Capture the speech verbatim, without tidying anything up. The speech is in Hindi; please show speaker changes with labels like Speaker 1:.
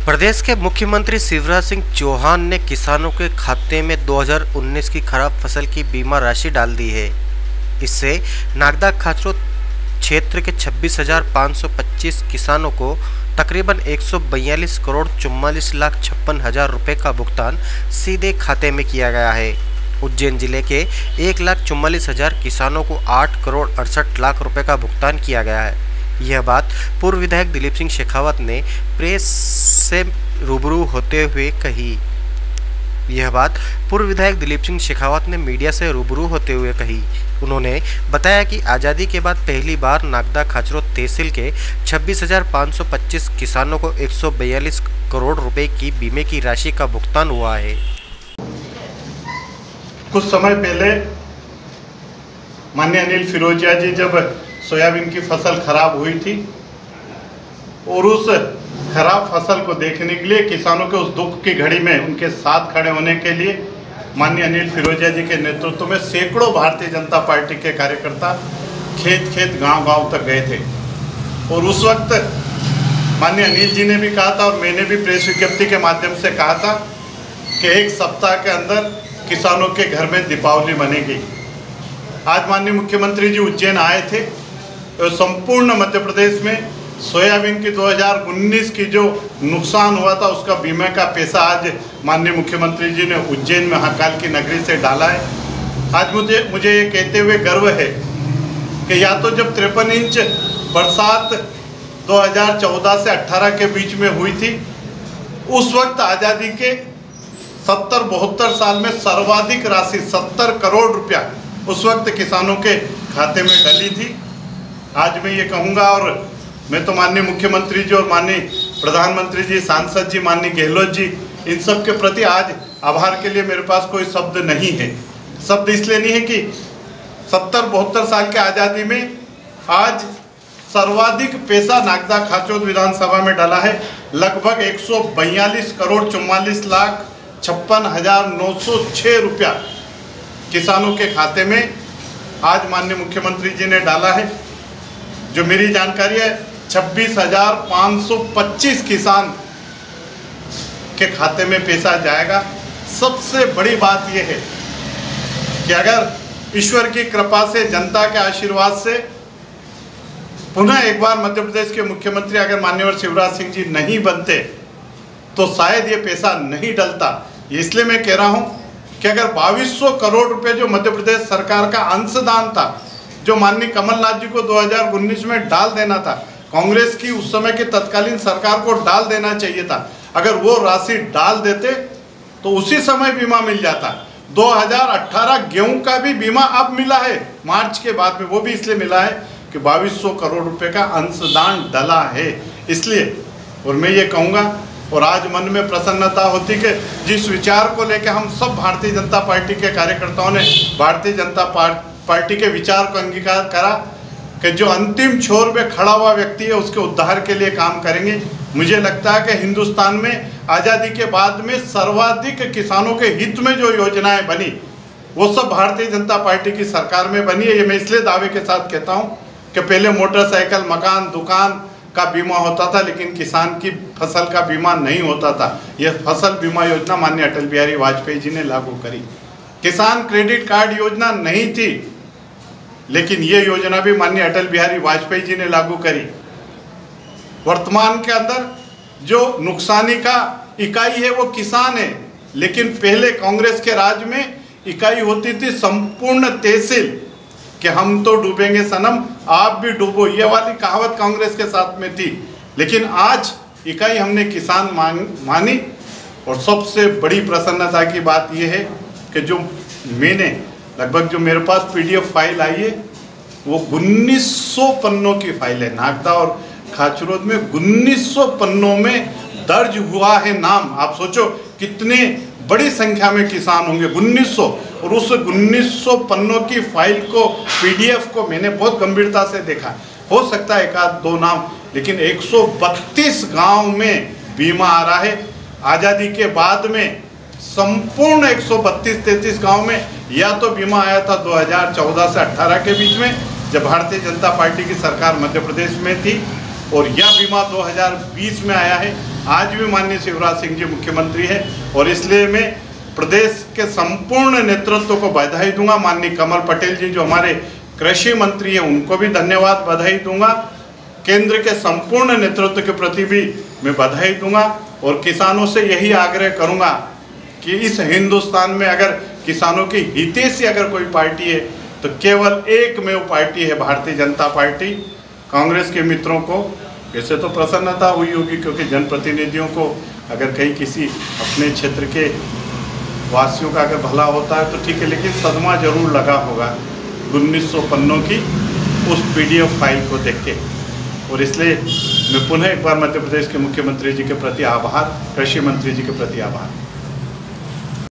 Speaker 1: प्रदेश के मुख्यमंत्री शिवराज सिंह चौहान ने किसानों के खाते में दो हज़ार उन्नीस की खराब फसल की बीमा राशि डाल दी है। इससे नागदा खाचरो क्षेत्र के छब्बीस हजार पाँच सौ पच्चीस किसानों को तकरीबन एक सौ बयालीस करोड़ चौवालीस लाख छप्पन हजार रुपये का भुगतान सीधे खाते में किया गया है। उज्जैन जिले के एक लाख चौवालीस हजार किसानों को आठ करोड़ अड़सठ लाख रुपए का भुगतान किया गया है। यह बात पूर्व विधायक दिलीप सिंह शेखावत ने प्रेस से रूबरू होते हुए कही। यह बात पूर्व विधायक दिलीप सिंह शेखावत ने मीडिया से रूबरू होते हुए कही। उन्होंने बताया कि आज़ादी के बाद पहली बार नागदा खाचरो तहसील के छब्बीस हजार पाँच सौ पच्चीस किसानों को एक सौ बयालीस करोड़ रुपए की बीमे की राशि का भुगतान हुआ है।
Speaker 2: कुछ समय पहले माननीय अनिल फिरोजिया जी जब सोयाबीन की फसल खराब हुई थी और उस खराब फसल को देखने के लिए, किसानों के उस दुख की घड़ी में उनके साथ खड़े होने के लिए माननीय अनिल फिरोजिया जी के नेतृत्व में सैकड़ों भारतीय जनता पार्टी के कार्यकर्ता खेत खेत गांव गांव तक गए थे। और उस वक्त माननीय अनिल जी ने भी कहा था और मैंने भी प्रेस विज्ञप्ति के माध्यम से कहा था कि एक सप्ताह के अंदर किसानों के घर में दीपावली मनेगी। आज माननीय मुख्यमंत्री जी उज्जैन आए थे और संपूर्ण मध्य प्रदेश में सोयाबीन की दो हज़ार उन्नीस की जो नुकसान हुआ था उसका बीमा का पैसा आज माननीय मुख्यमंत्री जी ने उज्जैन में महाकाल की नगरी से डाला है। आज मुझे मुझे ये कहते हुए गर्व है कि या तो जब तिरपन इंच बरसात दो हज़ार चौदह से अठारह के बीच में हुई थी, उस वक्त आज़ादी के सत्तर बहत्तर साल में सर्वाधिक राशि सत्तर करोड़ रुपया उस वक्त किसानों के खाते में डली थी। आज मैं ये कहूँगा, और मैं तो माननीय मुख्यमंत्री जी और माननीय प्रधानमंत्री जी, सांसद जी, माननीय गहलोत जी, इन सब के प्रति आज आभार के लिए मेरे पास कोई शब्द नहीं है। शब्द इसलिए नहीं है कि सत्तर बहत्तर साल के आज़ादी में आज सर्वाधिक पैसा नागदा खाचरो विधानसभा में डाला है। लगभग एक सौ बयालीस करोड़ चौवालीस लाख छप्पन हजार नौ सौ छः रुपया किसानों के खाते में आज माननीय मुख्यमंत्री जी ने डाला है। जो मेरी जानकारी है छब्बीस हजार पाँच सौ पच्चीस किसान के खाते में पैसा जाएगा। सबसे बड़ी बात यह है कि अगर ईश्वर की कृपा से, जनता के आशीर्वाद से पुनः एक बार मध्य प्रदेश के मुख्यमंत्री अगर माननीय शिवराज सिंह जी नहीं बनते तो शायद ये पैसा नहीं डलता। इसलिए मैं कह रहा हूँ कि अगर बाईस सौ करोड़ रुपए जो मध्य प्रदेश सरकार का अंशदान था, जो माननीय कमलनाथ जी को दो हज़ार उन्नीस में डाल देना था, कांग्रेस की उस समय की तत्कालीन सरकार को डाल देना चाहिए था, अगर वो राशि डाल देते तो उसी समय बीमा मिल जाता। दो हज़ार अठारह गेहूं का भी बीमा अब मिला है मार्च के बाद में, वो भी इसलिए मिला है कि बाईस सौ करोड़ रुपए का अंशदान डला है इसलिए। और मैं ये कहूँगा, और आज मन में प्रसन्नता होती कि जिस विचार को लेकर हम सब भारतीय जनता पार्टी के कार्यकर्ताओं ने भारतीय जनता पार्टी के विचार को अंगीकार करा कि जो अंतिम छोर पे खड़ा हुआ व्यक्ति है उसके उद्धार के लिए काम करेंगे। मुझे लगता है कि हिंदुस्तान में आज़ादी के बाद में सर्वाधिक किसानों के हित में जो योजनाएं बनी वो सब भारतीय जनता पार्टी की सरकार में बनी है। ये मैं इसलिए दावे के साथ कहता हूँ कि पहले मोटरसाइकिल, मकान, दुकान का बीमा होता था लेकिन किसान की फसल का बीमा नहीं होता था। यह फसल बीमा योजना माननीय अटल बिहारी वाजपेयी जी ने लागू करी। किसान क्रेडिट कार्ड योजना नहीं थी लेकिन ये योजना भी माननीय अटल बिहारी वाजपेयी जी ने लागू करी। वर्तमान के अंदर जो नुकसानी का इकाई है वो किसान है, लेकिन पहले कांग्रेस के राज में इकाई होती थी संपूर्ण तहसील कि हम तो डूबेंगे सनम आप भी डूबो, ये वाली कहावत कांग्रेस के साथ में थी। लेकिन आज इकाई हमने किसान मान मानी। और सबसे बड़ी प्रसन्नता की बात यह है कि जो मैंने लगभग जो मेरे पास पीडीएफ फाइल आई है वो उन्नीस सौ पन्नों की फाइल है। नागदा और खाचरो में उन्नीस सौ पन्नों में दर्ज हुआ है नाम। आप सोचो कितने बड़ी संख्या में किसान होंगे, उन्नीस सौ। और उस उन्नीस सौ पन्नों की फाइल को, पीडीएफ को मैंने बहुत गंभीरता से देखा। हो सकता है एक आध दो नाम, लेकिन एक सौ बत्तीस गांव में बीमा आ रहा है। आज़ादी के बाद में संपूर्ण एक सौ बत्तीस तैंतीस गाँव में या तो बीमा आया था दो हज़ार चौदह से अठारह के बीच में जब भारतीय जनता पार्टी की सरकार मध्य प्रदेश में थी, और यह बीमा दो हज़ार बीस में आया है। आज भी माननीय शिवराज सिंह जी मुख्यमंत्री है और इसलिए मैं प्रदेश के संपूर्ण नेतृत्व को बधाई दूंगा। माननीय कमल पटेल जी जो हमारे कृषि मंत्री हैं उनको भी धन्यवाद बधाई दूंगा। केंद्र के संपूर्ण नेतृत्व के प्रति भी मैं बधाई दूंगा और किसानों से यही आग्रह करूंगा कि इस हिंदुस्तान में अगर किसानों की हितैषी अगर कोई पार्टी है तो केवल एकमेव पार्टी है भारतीय जनता पार्टी। कांग्रेस के मित्रों को वैसे तो प्रसन्नता हुई होगी क्योंकि जनप्रतिनिधियों को अगर कहीं किसी अपने क्षेत्र के वासियों का अगर भला होता है तो ठीक है, लेकिन सदमा जरूर लगा होगा उन्नीस सौ पन्नों की उस पीडीएफ फाइल को देख के। और इसलिए मैं पुनः एक बार मध्य प्रदेश के मुख्यमंत्री जी के प्रति आभार, कृषि मंत्री जी के प्रति आभार।